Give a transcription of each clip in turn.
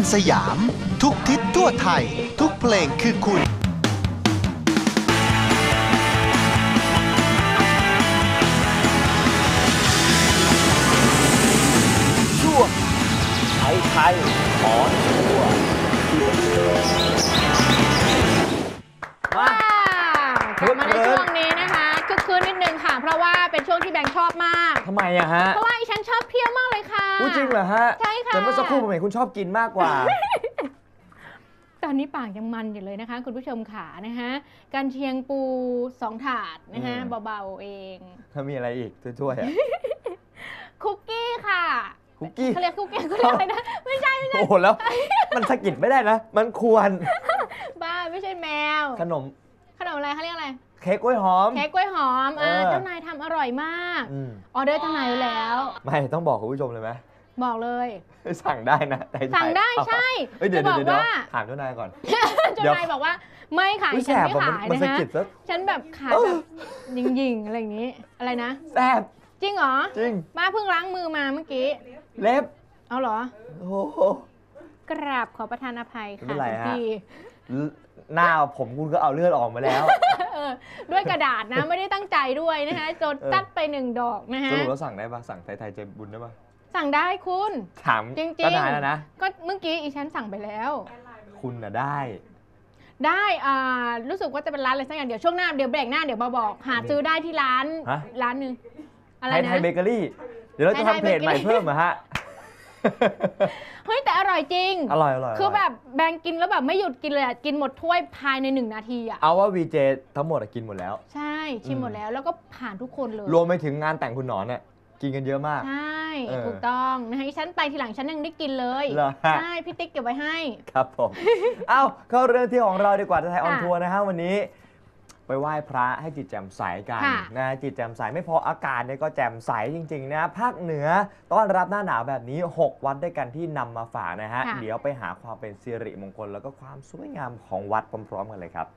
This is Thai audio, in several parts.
สยามทุกทิศทั่วไทยทุกเพลงคือคุณช่วงไทยขอทั่วกลับมาในช่วงนี้นะคะคึกคืนนิดนึงค่ะเพราะว่าเป็นช่วงที่แบงค์ชอบมากทำไมอะฮะเพราะว่าอีฉันชอบเที่ยวมากเลยค่ะพูดจริงเหรอฮะใช่ค่ะแต่เมื่อสักครู่ผมเห็นคุณชอบกินมากกว่าตอนนี้ปากยังมันอยู่เลยนะคะคุณผู้ชมขานะคะการเชียงปู2 ถาดนะคะเบาๆเองถ้ามีอะไรอีกช่วยๆอะคุกกี้ค่ะคุกกี้เขาเรียกคุกกี้เขาเรียกอะไรนะไม่ใช่โอ้โหแล้วมันสะกิดไม่ได้นะมันควรบ้าไม่ใช่แมวขนมอะไรเขาเรียกอะไรเค้กกล้วยหอมเจ้านายทำอร่อยมากออเดอร์เจ้านายแล้วไม่ต้องบอกคุณผู้ชมเลยไหมบอกเลยสั่งได้นะสั่งได้ใช่เดี๋ยวถามเจ้านายก่อนเจ้านายบอกว่าไม่ขายฉันไม่ขายนะฮะฉันแบบขายแบบยิงๆอะไรอย่างนี้อะไรนะแซ่บจริงเหรอจริงป้าเพิ่งล้างมือมาเมื่อกี้เล็บเอาเหรอโอ้โหกราบขอประทานอภัยค่ะพี่หน้าผมคุณก็เอาเลือดออกมาแล้วด้วยกระดาษนะไม่ได้ตั้งใจด้วยนะคะจดจัดไป1 ดอกนะฮะสรุปแล้วสั่งได้ปะสั่งไทยใจบุญได้ปะสั่งได้คุณถามจริงๆก็ได้แล้วนะก็เมื่อกี้อีฉันสั่งไปแล้วคุณน่ะได้รู้สึกว่าจะเป็นร้านอะไรสักอย่างเดี๋ยวช่วงหน้าเดี๋ยวเบรกหน้าเดี๋ยวบอกหาซื้อได้ที่ร้านหนึ่งอะไรนะไทยเบเกอรี่เดี๋ยวเราจะทำเพจใหม่เพิ่มเหรอฮะเฮ้ยแต่อร่อยจริงอร่อยคือแบบแบงกินแล้วแบบไม่หยุดกินเลยกินหมดถ้วยภายใน1 นาทีเอาว่าวีเจทั้งหมดกินหมดแล้วใช่ชิมหมดแล้วแล้วก็ผ่านทุกคนเลยรวมไปถึงงานแต่งคุณหนอนเนี่ยกินกันเยอะมากใช่ถูกต้องนะคะฉันไปทีหลังฉันยังได้กินเลยใช่พี่ติ๊กเก็บไว้ให้ครับผมเข้าเรื่องที่ของเราดีกว่าไทยออนทัวร์นะฮะวันนี้ไปไหว้พระให้จิตแจ่มใสกันนะจิตแจ่มใสไม่พออากาศเนี่ยก็แจ่มใสจริงๆนะภาคเหนือต้อนรับหน้าหนาวแบบนี้6 วัดด้วยกันที่นำมาฝากนะฮะเดี๋ยวไปหาความเป็นสิริมงคลแล้วก็ความสวยงามของวัดพร้อมๆกันเลยครับ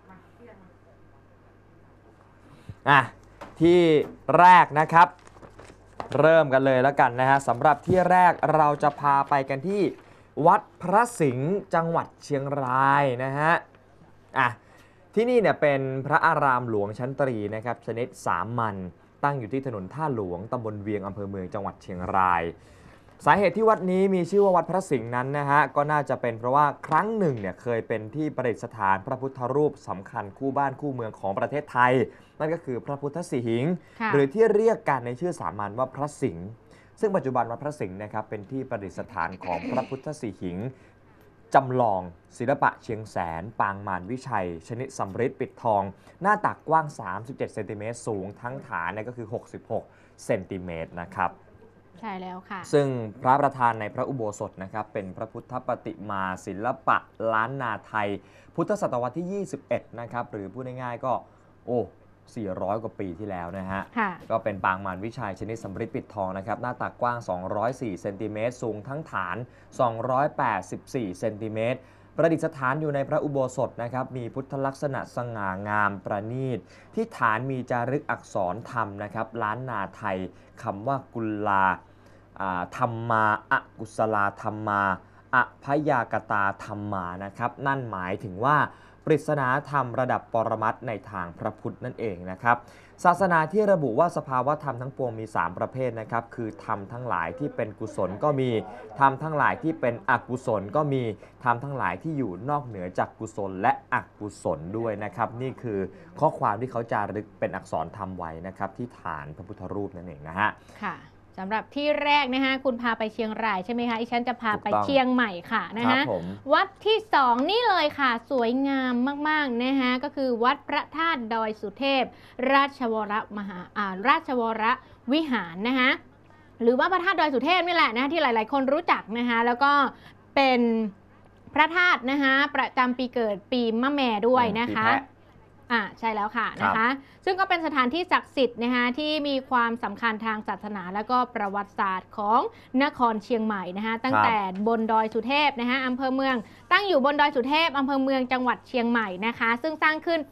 ที่แรกนะครับเริ่มกันเลยแล้วกันนะฮะสำหรับที่แรกเราจะพาไปกันที่วัดพระสิงห์จังหวัดเชียงรายนะฮะที่นี่เนี่ยเป็นพระอารามหลวงชั้นตรีนะครับชนิดสามัญตั้งอยู่ที่ถนนท่าหลวงตำบลเวียงอำเภอเมืองจังหวัดเชียงรายสาเหตุที่วัดนี้มีชื่อว่าวัดพระสิงห์นั้นนะฮะก็น่าจะเป็นเพราะว่าครั้งหนึ่งเนี่ยเคยเป็นที่ประดิษฐานพระพุทธรูปสำคัญคู่บ้านคู่เมืองของประเทศไทยนั่นก็คือพระพุทธสิหิงค์หรือที่เรียกกันในชื่อสามัญว่าพระสิงห์ซึ่งปัจจุบันวัดพระสิงห์นะครับเป็นที่ประดิษฐานของพระพุทธสิหิงค์จำลองศิลปะเชียงแสนปางมารวิชัยชนิดสำริดปิดทองหน้าตักกว้าง37 เซนติเมตรสูงทั้งฐานเนี่ยก็คือ66 เซนติเมตรนะครับใช่แล้วค่ะซึ่งพระประธานในพระอุโบสถนะครับเป็นพระพุทธปฏิมาศิลปะล้านนาไทยพุทธศตวรรษที่ 21นะครับหรือพูดง่ายๆก็400 กว่าปีที่แล้วนะฮะก็เป็นปางมารวิชัยชนิดสำริดปิดทองนะครับหน้าตักกว้าง204 เซนติเมตรสูงทั้งฐาน284 เซนติเมตรประดิษฐานอยู่ในพระอุโบสถนะครับมีพุทธลักษณะสง่างามประณีตที่ฐานมีจารึกอักษรธรรมนะครับล้านนาไทยคำว่ากุลลาธรรมาอกุศลาธรรมาอภยากตาธรรมานะครับนั่นหมายถึงว่าปริศนาธรรมระดับปรมัตถ์ในทางพระพุทธนั่นเองนะครับศาสนาที่ระบุว่าสภาวะธรรมทั้งปวงมี3ประเภทนะครับคือธรรมทั้งหลายที่เป็นกุศลก็มีธรรมทั้งหลายที่เป็นอกุศลก็มีธรรมทั้งหลายที่อยู่นอกเหนือจากกุศลและอกุศลด้วยนะครับนี่คือข้อความที่เขาจารึกเป็นอักษรธรรมไว้นะครับที่ฐานพระพุทธรูปนั่นเองนะฮะค่ะสำหรับที่แรกนะคะคุณพาไปเชียงรายใช่ไหมคะอีฉันจะพาไปเชียงใหม่ค่ะนะคะวัดที่2นี่เลยค่ะสวยงามมากๆนะคะก็คือวัดพระธาตุดอยสุเทพราชวรวิหารนะคะหรือว่าพระธาตุดอยสุเทพนี่แหละนะที่หลายๆคนรู้จักนะคะแล้วก็เป็นพระธาตุนะคะประจำปีเกิดปีมะแม่ด้วยนะคะใช่แล้วค่ะนะคะซึ่งก็เป็นสถานที่ศักดิ์สิทธิ์นะคะที่มีความสำคัญทางศาสนาและก็ประวัติศาสตร์ของนครเชียงใหม่นะคะตั้งแต่บนดอยสุเทพนะคะอำเภอเมืองตั้งอยู่บนดอยสุเทพอำเภอเมืองจังหวัดเชียงใหม่นะคะซึ่งสร้างขึ้นปี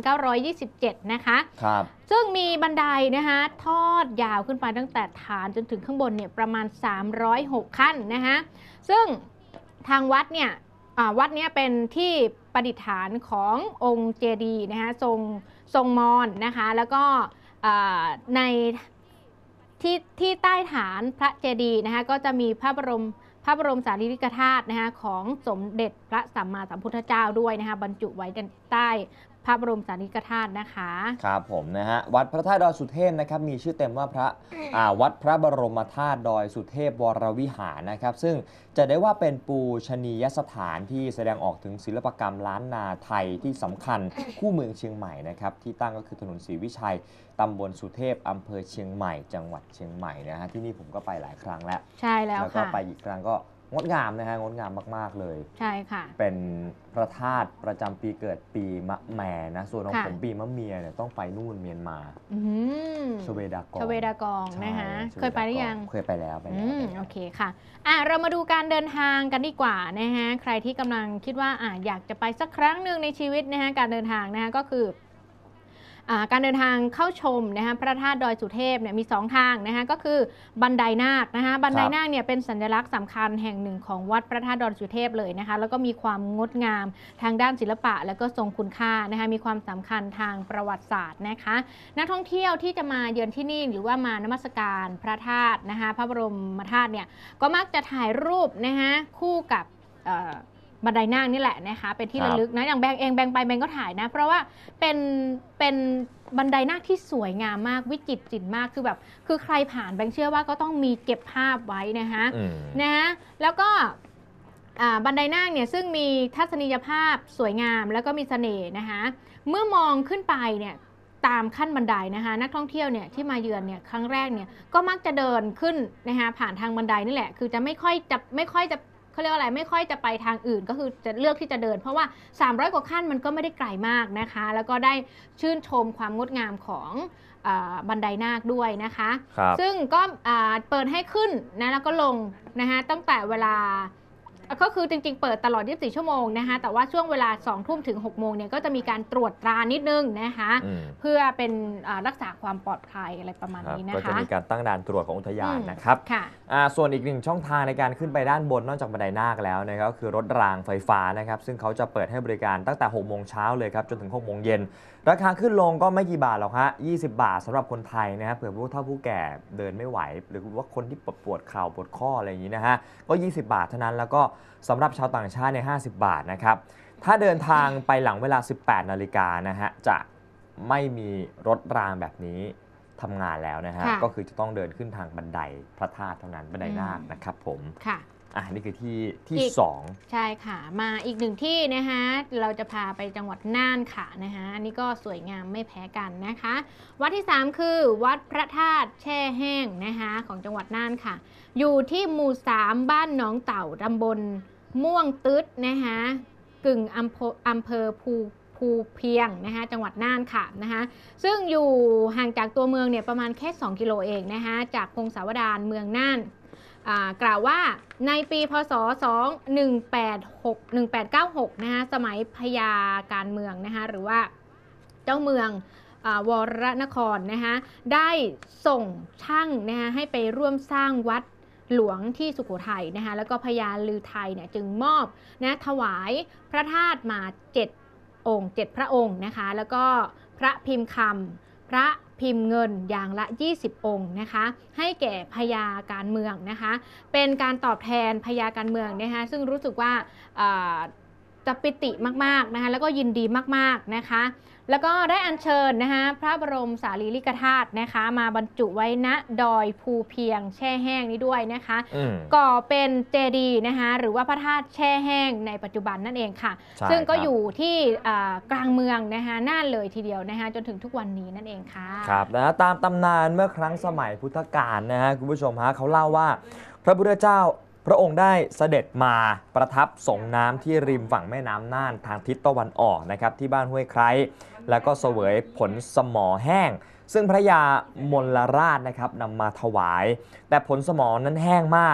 1927 นะคะซึ่งมีบันไดนะคะทอดยาวขึ้นไปตั้งแต่ฐานจนถึงข้างบนเนี่ยประมาณ306 ขั้นนะคะซึ่งทางวัดเนี่ยวัดเนี้ยเป็นที่ประดิษฐานขององค์เจดีย์นะคะทรงมอญนะคะแล้วก็ในที่ใต้ฐานพระเจดีย์นะคะก็จะมีพระบรมสารีริกธาตุนะคะของสมเด็จพระสัมมาสัมพุทธเจ้าด้วยนะคะบรรจุไว้ใต้พระบรมสารีริกธาตุนะคะครับผมนะฮะวัดพระธาตุดอยสุเทพนะครับมีชื่อเต็มว่าวัดพระบรมธาตุดอยสุเทพวรวิหารนะครับซึ่งจะได้ว่าเป็นปูชนียสถานที่แสดงออกถึงศิลปกรรมล้านนาไทยที่สำคัญคู่เมืองเชียงใหม่นะครับที่ตั้งก็คือถนนศรีวิชัยตำบลสุเทพอำเภอเชียงใหม่จังหวัดเชียงใหม่นะฮะที่นี่ผมก็ไปหลายครั้งแล้วใช่แล้วก็ไปอีกครั้งก็งดงามนะฮะงดงามมากๆเลยใช่ค่ะเป็นพระธาตุประจำปีเกิดปีมะแม่นะส่วนของผมปีมะเมียเนี่ยต้องไปนู่นเมียนมาชเวดากองนะคะเคยไปหรือยังเคยไปแล้วโอเคค่ะเรามาดูการเดินทางกันดีกว่านะฮะใครที่กำลังคิดว่าอยากจะไปสักครั้งหนึ่งในชีวิตนะฮะการเดินทางนะฮะก็คือการเดินทางเข้าชมนะคะพระธาตุดอยสุเทพเนี่ยมี2ทางนะคะก็คือบันไดนาคนะคะบันไดนาคเนี่ยเป็นสัญลักษณ์สำคัญแห่งหนึ่งของวัดพระธาตุดอยสุเทพเลยนะคะแล้วก็มีความงดงามทางด้านศิลปะแล้วก็ทรงคุณค่านะคะมีความสำคัญทางประวัติศาสตร์นะคะนักท่องเที่ยวที่จะมาเยือนที่นี่หรือว่ามานมัสการพระธาตุนะคะพระบรมธาตุเนี่ยก็มักจะถ่ายรูปนะคะคู่กับบันไดนาคนี่แหละนะคะเป็นที่ระลึกนะอย่างแบงไปแบงก็ถ่ายนะเพราะว่าเป็นบันไดนาคที่สวยงามมากวิจิตรจิตรมากคือใครผ่านแบงเชื่อว่าก็ต้องมีเก็บภาพไว้นะคะแล้วก็บันไดนาคเนี่ยซึ่งมีทัศนียภาพสวยงามแล้วก็มีเสน่ห์นะคะเมื่อมองขึ้นไปเนี่ยตามขั้นบันไดนะคะนักท่องเที่ยวเนี่ยที่มาเยือนเนี่ยครั้งแรกเนี่ยก็มักจะเดินขึ้นนะคะผ่านทางบันไดนี่แหละคือจะไม่ค่อยจะเขาเรียกว่าอะไรไม่ค่อยจะไปทางอื่นก็คือจะเลือกที่จะเดินเพราะว่า300กว่าขั้นมันก็ไม่ได้ไกลมากนะคะแล้วก็ได้ชื่นชมความงดงามของบันไดนาคด้วยนะคะซึ่งก็เปิดให้ขึ้นนะแล้วก็ลงนะคะตั้งแต่เวลาก็คือจริงๆเปิดตลอด24ชั่วโมงนะคะแต่ว่าช่วงเวลา2 ทุ่มถึง6 โมงเนี่ยก็จะมีการตรวจตรานิดนึงนะคะเพื่อเป็นรักษาความปลอดภัยอะไรประมาณนี้นะคะก็จะมีการตั้งด่านตรวจของอุทยานนะครับส่วนอีกหนึ่งช่องทางในการขึ้นไปด้านบนนอกจากบันไดนาคแล้วนะครับก็คือรถรางไฟฟ้านะครับซึ่งเขาจะเปิดให้บริการตั้งแต่6 โมงเช้าเลยครับจนถึง6 โมงเย็นราคาขึ้นลงก็ไม่กี่บาทหรอกฮะ20 บาทสำหรับคนไทยนะครับเผื่อผู้เฒ่าผู้แก่เดินไม่ไหวหรือว่าคนที่ปวดเข่าปวดข้ออะไรอย่างนี้นะฮะก็20 บาทเท่านั้นแล้วก็สำหรับชาวต่างชาติใน50 บาทนะครับถ้าเดินทางไปหลังเวลา 18 นาฬิกานะฮะจะไม่มีรถรางแบบนี้ทำงานแล้วนะฮะก็คือจะต้องเดินขึ้นทางบันไดพระธาตุเท่านั้นบันไดนาคนะครับผมค่ะนี่คือที่2 ใช่ค่ะมาอีกหนึ่งที่นะคะเราจะพาไปจังหวัดน่านค่ะนะคะอันนี้ก็สวยงามไม่แพ้กันนะคะวัดที่3คือวัดพระธาตุแช่แห้งนะคะของจังหวัดน่านค่ะอยู่ที่หมู่3บ้านหนองเต่าตำบลม่วงตึ๊ดนะคะกึ่งอำเภอภูเพียงนะคะจังหวัดน่านค่ะนะคะซึ่งอยู่ห่างจากตัวเมืองเนี่ยประมาณแค่2 กิโลเองนะคะจากพงศาวดารเมืองน่านกล่าวว่าในปีพศ1896นะคะสมัยพญาการเมืองนะคะหรือว่าเจ้าเมืองวรนครนะคะได้ส่งช่างนะคะให้ไปร่วมสร้างวัดหลวงที่สุโขทัยนะคะแล้วก็พญาลือไทยเนี่ยจึงมอบนะถวายพระธาตุมา7 องค์ 7 พระองค์นะคะแล้วก็พระพิมพ์คำพระพิมพ์เงินอย่างละ20 องค์นะคะให้แก่พญาการเมืองนะคะเป็นการตอบแทนพญาการเมืองนะคะซึ่งรู้สึกว่าจะปิติมากๆนะคะแล้วก็ยินดีมากๆนะคะแล้วก็ได้อัญเชิญนะคะพระบรมสารีริกธาตุนะคะมาบรรจุไว้ณดอยภูเพียงแช่แห้งนี้ด้วยนะคะก่อเป็นเจดีย์นะคะหรือว่าพระธาตุแช่แห้งในปัจจุบันนั่นเองค่ะซึ่งก็อยู่ที่กลางเมืองนะคะน่านเลยทีเดียวนะคะจนถึงทุกวันนี้นั่นเองค่ะครับนะตามตำนานเมื่อครั้งสมัยพุทธกาลนะฮะคุณผู้ชมฮะเขาเล่าว่าพระพุทธเจ้าพระองค์ได้เสด็จมาประทับส่งน้ำที่ริมฝั่งแม่น้ำน่านทางทิศตะวันออกนะครับที่บ้านห้วยไคร้แล้วก็เสวยผลสมอแห้งซึ่งพระยามลราชนะครับนำมาถวายแต่ผลสมอนั้นแห้งมาก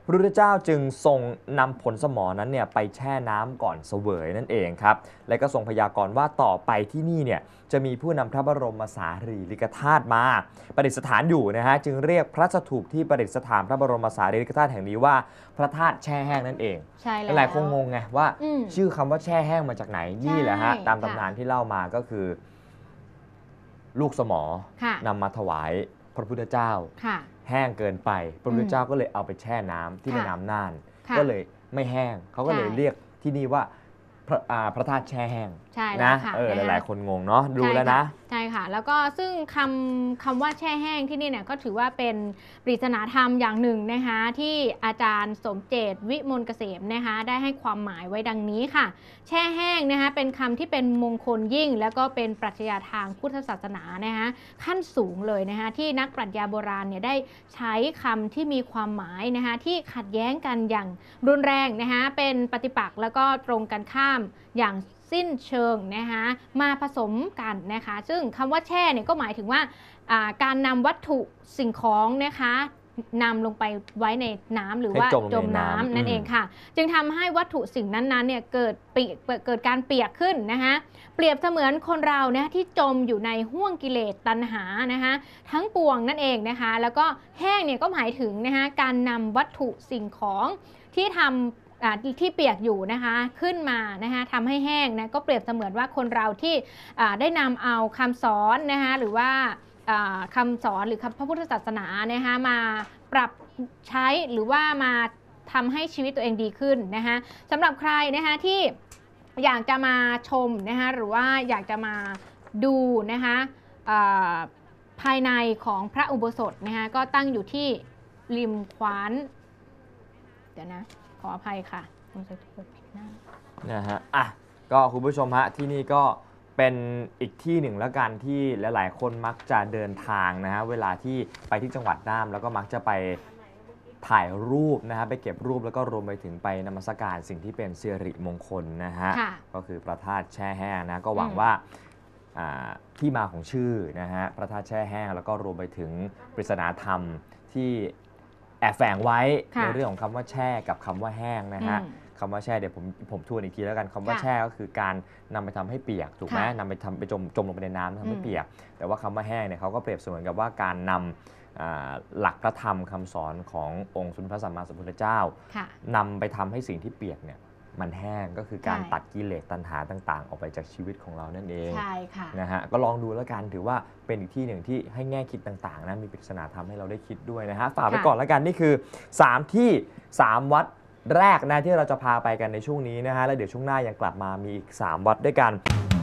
พระพุทธเจ้าจึงทรงนำผลสมอนั้นเนี่ยไปแช่น้ำก่อนเสวยนั่นเองครับและก็ทรงพยากรณ์ว่าต่อไปที่นี่เนี่ยจะมีผู้นำพระบรมสารีริกธาตุมาประดิษฐานอยู่นะฮะจึงเรียกพระสถูปที่ประดิษฐานพระบรมสารีริกธาตุแห่งนี้ว่าพระธาตุแช่แห้งนั่นเองใช่แล้วหลายคนงงไงว่าชื่อคำว่าแช่แห้งมาจากไหนนี่แหละฮะตามตำนานที่เล่ามาก็คือลูกสมอนำมาถวายพระพุทธเจ้าแห้งเกินไปพระพุทธเจ้าก็เลยเอาไปแช่น้ำที่แม่น้ำน่านก็เลยไม่แห้งเขาก็เลยเรียกที่นี่ว่าพระธาตุแช่แห้งนะหลายๆคนงงเนาะดูแล้วนะใช่ค่ะแล้วก็ซึ่งคำว่าแช่แห้งที่นี่เนี่ยก็ถือว่าเป็นปริศนาธรรมอย่างหนึ่งนะคะที่อาจารย์สมเจตวิมลเกษมนะคะได้ให้ความหมายไว้ดังนี้ค่ะแช่แห้งนะคะเป็นคำที่เป็นมงคลยิ่งแล้วก็เป็นปรัชญาทางพุทธศาสนานะคะขั้นสูงเลยนะคะที่นักปรัชญาโบราณเนี่ยได้ใช้คำที่มีความหมายนะคะที่ขัดแย้งกันอย่างรุนแรงนะคะเป็นปฏิปักษ์แล้วก็ตรงกันข้ามอย่างสิ้นเชิงนะคะมาผสมกันนะคะซึ่งคำว่าแช่เนี่ยก็หมายถึงว่าการนำวัตถุสิ่งของนะคะนำลงไปไว้ในน้ำหรือว่าจมน้ำนั่นเองค่ะจึงทำให้วัตถุสิ่งนั้นๆเนี่ยเกิดการเปียกขึ้นนะคะเปรียบเสมือนคนเราเนี่ยที่จมอยู่ในห้วงกิเลสตัณหานะคะทั้งปวงนั่นเองนะคะแล้วก็แห้งเนี่ยก็หมายถึงนะคะการนำวัตถุสิ่งของที่ทำที่เปียกอยู่นะคะขึ้นมานะคะทำให้แห้งนะก็เปรียบเสมือนว่าคนเราที่ได้นำเอาคำสอนนะคะหรือว่าคำสอนหรือพระพุทธศาสนานะคะมาปรับใช้หรือว่ามาทำให้ชีวิตตัวเองดีขึ้นนะคะสำหรับใครนะคะที่อยากจะมาชมนะคะหรือว่าอยากจะมาดูนะคะภายในของพระอุโบสถนะคะก็ตั้งอยู่ที่ริมขวานเดี๋ยวนะขออภัยค่ะนะฮะก็คุณผู้ชมฮะที่นี่ก็เป็นอีกที่หนึ่งแล้วกันที่หลายๆคนมักจะเดินทางนะฮะเวลาที่ไปที่จังหวัดน่านแล้วก็มักจะไปถ่ายรูปนะฮะไปเก็บรูปแล้วก็รวมไปถึงไปนมัสการสิ่งที่เป็นสิริมงคลนะฮะก็คือพระธาตุแช่แห้งนะก็หวังว่าที่มาของชื่อนะฮะพระธาตุแช่แห้งแล้วก็รวมไปถึงปริศนาธรรมที่แอบแฝงไว้ในเรื่องของคำว่าแช่กับคำว่าแห้งนะฮะคำว่าแช่เดี๋ยวผมทวนอีกทีแล้วกันคำว่าแช่ก็คือการนำไปทำให้เปียกถูกไหมนำไปจมลงไปในน้ำทำให้เปียกแต่ว่าคำว่าแห้งเนี่ยเขาก็เปรียบเสมือนกับว่าการนำหลักพระธรรมคำสอนขององค์สมเด็จพระสัมมาสัมพุทธเจ้านำไปทำให้สิ่งที่เปียกเนี่ยมันแห้งก็คือการตัดกิเลสตัณหาต่างๆออกไปจากชีวิตของเรานั่นเองใช่ค่ะนะฮะก็ลองดูแล้วกันถือว่าเป็นอีกที่หนึ่งที่ให้แง่คิดต่างๆนะมีปริศนาทำให้เราได้คิดด้วยนะฮะฝากไปก่อนแล้วกันนี่คือ3ที่3วัดแรกนะที่เราจะพาไปกันในช่วงนี้นะฮะแล้วเดี๋ยวช่วงหน้ายังกลับมามีอีก3วัดด้วยกัน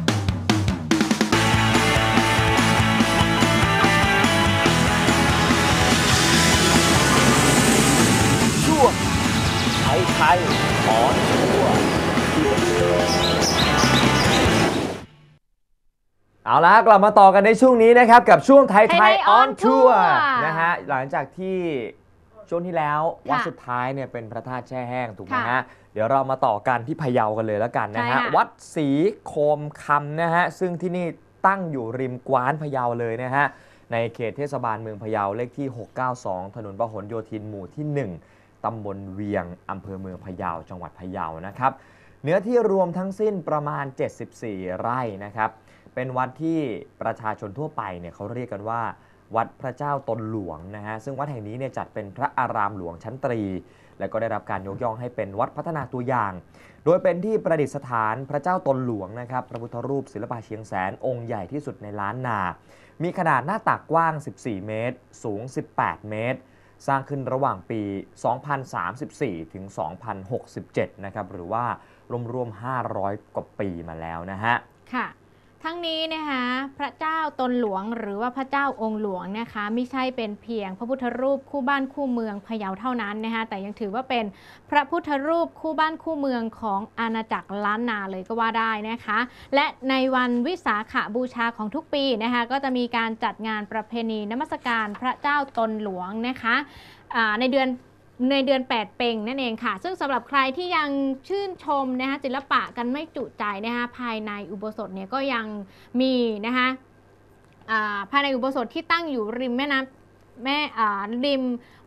ช่วงไทยออนทัวร์เอาละกลับมาต่อกันในช่วงนี้นะครับกับช่วงไทยออนทัวร์นะฮะหลังจากที่ช่วงที่แล้ววัดสุดท้ายเนี่ยเป็นพระธาตุแช่แห้งถูกไหมฮะเดี๋ยวเรามาต่อกันที่พะเยากันเลยแล้วกันนะฮะวัดศรีโคมคำนะฮะซึ่งที่นี่ตั้งอยู่ริมกว้านพะเยาเลยนะฮะในเขตเทศบาลเมืองพะเยาเลขที่692ถนนพหลโยธินหมู่ที่1ตำบลเวียงอำเภอเมืองพะเยาจังหวัดพะเยานะครับเนื้อที่รวมทั้งสิ้นประมาณ74ไร่นะครับเป็นวัดที่ประชาชนทั่วไปเนี่ยเขาเรียกกันว่าวัดพระเจ้าตนหลวงนะฮะซึ่งวัดแห่งนี้เนี่ยจัดเป็นพระอารามหลวงชั้นตรีและก็ได้รับการยกย่องให้เป็นวัดพัฒนาตัวอย่างโดยเป็นที่ประดิษฐานพระเจ้าตนหลวงนะครับพระพุทธรูปศิลปะเชียงแสนองค์ใหญ่ที่สุดในล้านนามีขนาดหน้าตักกว้าง14เมตรสูง18เมตรสร้างขึ้นระหว่างปี 2034 ถึง 2067 นะครับหรือว่ารวมๆ500 กว่าปีมาแล้วนะฮะค่ะทั้งนี้นะคะพระเจ้าตนหลวงหรือว่าพระเจ้าองค์หลวงนะคะไม่ใช่เป็นเพียงพระพุทธรูปคู่บ้านคู่เมืองพะเยาเท่านั้นนะคะแต่ยังถือว่าเป็นพระพุทธรูปคู่บ้านคู่เมืองของอาณาจักรล้านนาเลยก็ว่าได้นะคะและในวันวิสาขบูชาของทุกปีนะคะก็จะมีการจัดงานประเพณีนมัสการพระเจ้าตนหลวงนะคะในเดือน8 เพ็งนั่นเองค่ะซึ่งสำหรับใครที่ยังชื่นชมนะคะศิลปะกันไม่จุใจนะคะภายในอุโบสถเนี่ยก็ยังมีนะคะภายในอุโบสถที่ตั้งอยู่ริมริมข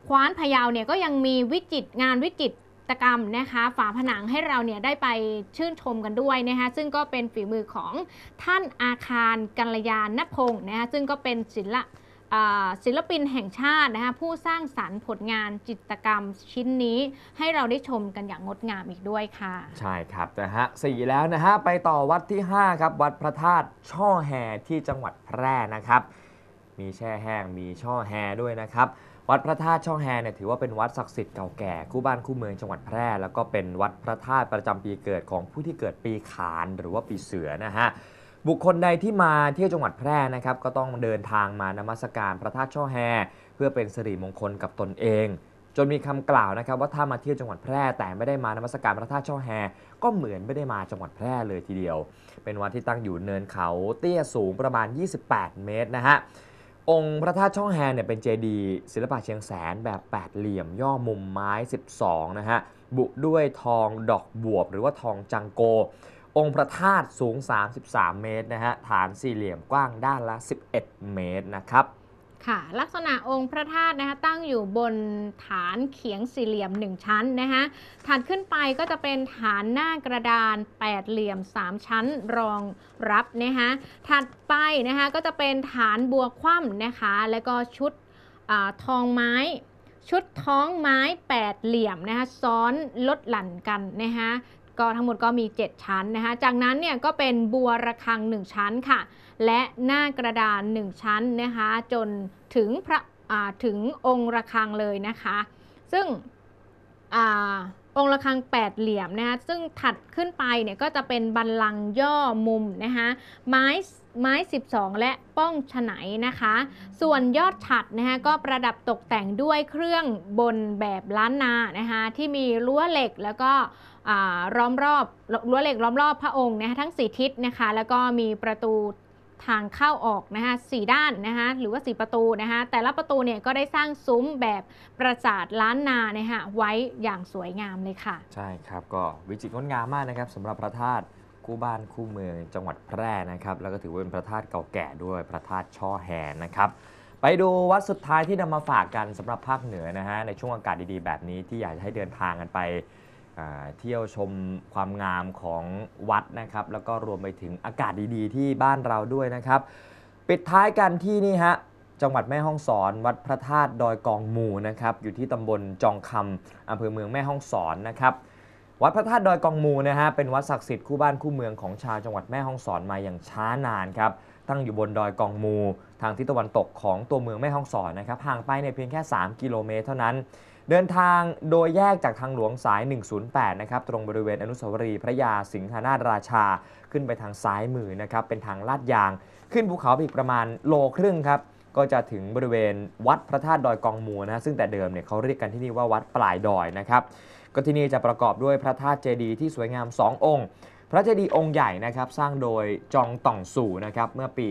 คว้านพะเยาเนี่ยก็ยังมีงานวิจิตรกรรมนะคะฝาผนังให้เราเนี่ยได้ไปชื่นชมกันด้วยนะคะซึ่งก็เป็นฝีมือของท่านอาคารกัลยาณพงศ์นะคะซึ่งก็เป็นศิลปินแห่งชาตินะคะผู้สร้างสรรค์ผลงานจิตรกรรมชิ้นนี้ให้เราได้ชมกันอย่างงดงามอีกด้วยค่ะใช่ครับนะฮะ4แล้วนะฮะไปต่อวัดที่5ครับวัดพระธาตุช่อแฮที่จังหวัดแพร่นะครับมีแช่แห้งมีช่อแฮด้วยนะครับวัดพระธาตุช่อแฮเนี่ยถือว่าเป็นวัดศักดิ์สิทธิ์เก่าแก่คู่บ้านคู่เมืองจังหวัดแพร่แล้วก็เป็นวัดพระธาตุประจำปีเกิดของผู้ที่เกิดปีขานหรือว่าปีเสือนะฮะบุคคลใดที่มาเที่ยวจังหวัดแพร่นะครับก็ต้องเดินทางมานมัสการพระธาตุช่อแฮเพื่อเป็นสิริมงคลกับตนเองจนมีคำกล่าวนะครับว่าถ้ามาเที่ยวจังหวัดแพร่แต่ไม่ได้มานมัสการพระธาตุช่อแฮก็เหมือนไม่ได้มาจังหวัดแพร่เลยทีเดียวเป็นวัดที่ตั้งอยู่เนินเขาเตี้ยสูงประมาณ28 เมตรนะฮะองค์พระธาตุช่อแฮเนี่ยเป็นเจดีย์ศิลปะเชียงแสนแบบ8เหลี่ยมย่อมุมไม้12นะฮะบุด้วยทองดอกบวบหรือว่าทองจังโกองค์พระธาตุสูง33 เมตรนะฮะฐานสี่เหลี่ยมกว้างด้านละ11 เมตรนะครับค่ะลักษณะองค์พระธาตุนะคะตั้งอยู่บนฐานเขียงสี่เหลี่ยม1ชั้นนะคะถัดขึ้นไปก็จะเป็นฐานหน้ากระดาน8เหลี่ยม3ชั้นรองรับนะคะถัดไปนะคะก็จะเป็นฐานบัวคว่ำนะคะแล้วก็ชุดทองไม้ชุดท้องไม้8เหลี่ยมนะคะซ้อนลดหลั่นกันนะคะก็ทั้งหมดก็มี7ชั้นนะคะจากนั้นเนี่ยก็เป็นบัวระฆัง1ชั้นค่ะและหน้ากระดาน1ชั้นนะคะจนถึงถึงองค์ระฆังเลยนะคะซึ่งองค์ระฆัง8เหลี่ยมนะคะซึ่งถัดขึ้นไปเนี่ยก็จะเป็นบัลลังก์ย่อมุมนะคะไม้12และป้องฉไนนะคะส่วนยอดฉัตรนะคะก็ประดับตกแต่งด้วยเครื่องบนแบบล้านนานะคะที่มีรั้วเหล็กแล้วก็ล้อมรอบรั้วเหล็กล้อมรอบพระองค์นะคะทั้ง4ทิศนะคะแล้วก็มีประตูทางเข้าออกนะคะ4ด้านนะคะหรือว่า4ประตูนะคะแต่ละประตูเนี่ยก็ได้สร้างซุ้มแบบปราสาทล้านนานะคะไว้อย่างสวยงามเลยค่ะใช่ครับก็วิจิตรงดงามมากนะครับสำหรับพระธาตุคู่บ้านคู่เมืองจังหวัดแพร่นะครับแล้วก็ถือว่าเป็นพระธาตุเก่าแก่ด้วยพระธาตุช่อแฮนะครับไปดูวัดสุดท้ายที่นำมาฝากกันสำหรับภาคเหนือนะฮะในช่วงอากาศดีๆแบบนี้ที่อยากจะให้เดินทางกันไปเที่ยวชมความงามของวัดนะครับแล้วก็รวมไปถึงอากาศดีๆที่บ้านเราด้วยนะครับปิดท้ายกันที่นี่ฮะจังหวัดแม่ฮ่องสอนวัดพระธาตุดอยกองมูนะครับอยู่ที่ตำบลจองคำอำเภอเมืองแม่ฮ่องสอนนะครับวัดพระธาตุดอยกองมูนะฮะเป็นวัดศักดิ์สิทธิ์คู่บ้านคู่เมืองของชาวจังหวัดแม่ฮ่องสอนมาอย่างช้านานครับตั้งอยู่บนดอยกองมูทางทิศตะวันตกของตัวเมืองแม่ฮ่องสอนนะครับห่างไปในเพียงแค่3 กิโลเมตรเท่านั้นเดินทางโดยแยกจากทางหลวงสาย 108 นะครับตรงบริเวณอนุสาวรีย์พระยาสิงหนาถราชาขึ้นไปทางซ้ายมือนะครับเป็นทางลาดยางขึ้นภูเขาอีกประมาณ1.5 โลครับก็จะถึงบริเวณวัดพระธาตุดอยกองมูนะซึ่งแต่เดิมเนี่ยเขาเรียกกันที่นี่ว่าวัดปลายดอยนะครับก็ที่นี่จะประกอบด้วยพระธาตุเจดีย์ที่สวยงาม2 องค์พระเจดีย์องค์ใหญ่นะครับสร้างโดยจองต่องสู่นะครับเมื่อปี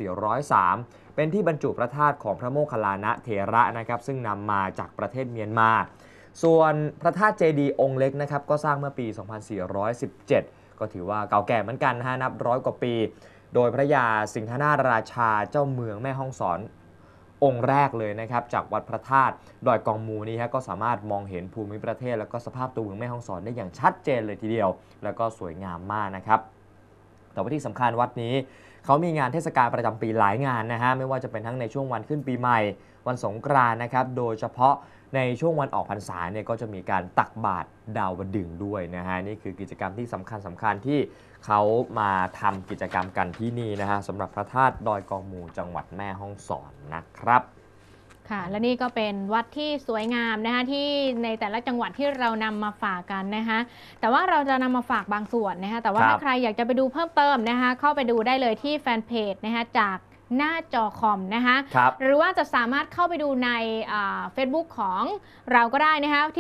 2403 เป็นที่บรรจุพระธาตุของพระโมคคัลลานะเถระนะครับซึ่งนำมาจากประเทศเมียนมาส่วนพระธาตุเจดีย์องค์เล็กนะครับก็สร้างเมื่อปี 2417 ก็ถือว่าเก่าแก่เหมือนกันนะนับ100 กว่าปีโดยพระยาสิงหนาถราชาเจ้าเมืองแม่ฮ่องสอนองค์แรกเลยนะครับจากวัดพระธาตุดอยกองมูนี้ก็สามารถมองเห็นภูมิประเทศและก็สภาพตัวเมืองแม่ฮ่องสอนได้อย่างชัดเจนเลยทีเดียวแล้วก็สวยงามมากนะครับแต่ว่าที่สำคัญวัดนี้เขามีงานเทศกาลประจำปีหลายงานนะฮะไม่ว่าจะเป็นทั้งในช่วงวันขึ้นปีใหม่วันสงกรานต์นะครับโดยเฉพาะในช่วงวันออกพรรษาเนี่ยก็จะมีการตักบาตรดาวดึงส์ด้วยนะฮะนี่คือกิจกรรมที่สำคัญที่เขามาทำกิจกรรมกันที่นี่นะฮะสำหรับพระธาตุดอยกองมูจังหวัดแม่ฮ่องสอนนะครับค่ะและนี่ก็เป็นวัดที่สวยงามนะคะที่ในแต่ละจังหวัดที่เรานำมาฝากกันนะคะแต่ว่าเราจะนำมาฝากบางส่วนนะคะแต่ว่าถ้าใครอยากจะไปดูเพิ่มเติมนะคะเข้าไปดูได้เลยที่แฟนเพจนะคะจากหน้าจอคอมนะคะหรือว่าจะสามารถเข้าไปดูในFacebook ของเราก็ได้นะคะที่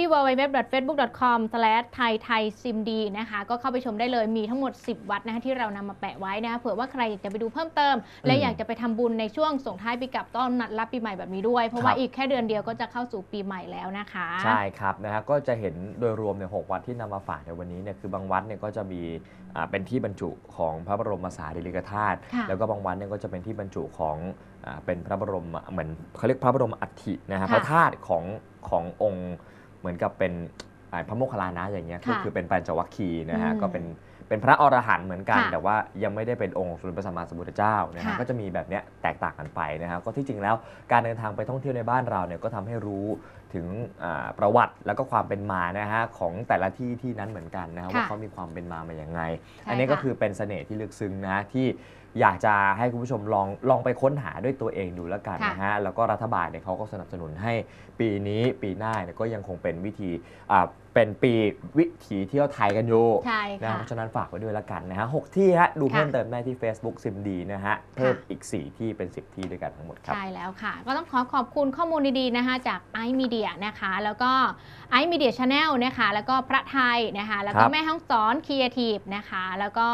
www.facebook.com/thaithaisimd นะคะก็เข้าไปชมได้เลยมีทั้งหมด10 วัดนะคะที่เรานำมาแปะไว้นะคะเผื่อว่าใครอยากจะไปดูเพิ่มเติมและอยากจะไปทำบุญในช่วงส่งท้ายปีเก่าต้อนรับปีใหม่แบบนี้ด้วยเพราะว่าอีกแค่เดือนเดียวก็จะเข้าสู่ปีใหม่แล้วนะคะใช่ครับนะฮะก็จะเห็นโดยรวมเนี่ย6 วัดที่นำมาฝากในวันนี้เนี่ยคือบางวัดเนี่ยก็จะมีเป็นที่บรรจุของพระบรมสารีริกธาตุแล้วก็บางวัดเนี่ยก็จะเป็นที่บรรจุจุของเป็นพระบรมเหมือนเขาเรียกพระบรมอัฐินะฮะพระธาตุขององค์เหมือนกับเป็นพระโมคคัลลานะอย่างเงี้ยก็คือเป็นปัญจวัคคีย์นะฮะก็เป็นพระอรหันต์เหมือนกันแต่ว่ายังไม่ได้เป็นองค์สมเด็จพระสัมมาสัมพุทธเจ้านะฮะก็จะมีแบบนี้แตกต่างกันไปนะฮะก็ที่จริงแล้วการเดินทางไปท่องเที่ยวในบ้านเราเนี่ยก็ทำให้รู้ถึงประวัติแล้วก็ความเป็นมานะฮะของแต่ละที่นั้นเหมือนกันนะฮะว่าเขามีความเป็นมาอย่างไงอันนี้ก็คือเป็นเสน่ห์ที่ลึกซึ้งนะที่อยากจะให้คุณผู้ชมลองไปค้นหาด้วยตัวเองดูแล้วกันนะฮะแล้วก็รัฐบาลเนี่ยเขาก็สนับสนุนให้ปีนี้ปีหน้าเนี่ยก็ยังคงเป็นเป็นปีวิถีเที่ยวไทยกันอยู่นะเพราะฉะนั้นฝากไว้ด้วยแล้วกันนะฮะ6 ที่ฮะดูเพิ่มเติมได้ที่ Facebook ซิมดีนะฮะเพิ่มอีก4 ที่เป็น10 ที่ด้วยกันทั้งหมดครับใช่แล้วค่ะก็ต้องขอบคุณข้อมูลดีๆนะคะจาก iMedia นะคะแล้วก็ iMedia Channel นะคะแล้วก็พระไทยนะคะแล้วก็แม่ฮ่องสอน Creative นะคะแล้วก็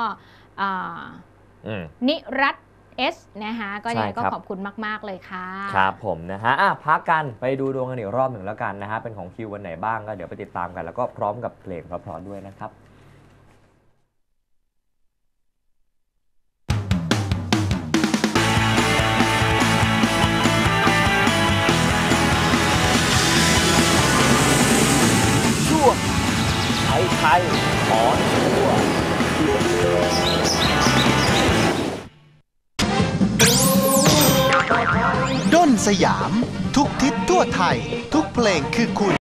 นิรัตน์S นะคะก็ยังไงก็ขอบคุณมากๆเลยค่ะครับผมนะฮะพักกันไปดูดวงกันอีกรอบหนึ่งแล้วกันนะฮะเป็นของคิววันไหนบ้างก็เดี๋ยวไปติดตามกันแล้วก็พร้อมกับเพลงเพราะๆด้วยนะครับช่วงไทยขอทั่วด้นสยามทุกทิศทั่วไทยทุกเพลงคือคุณ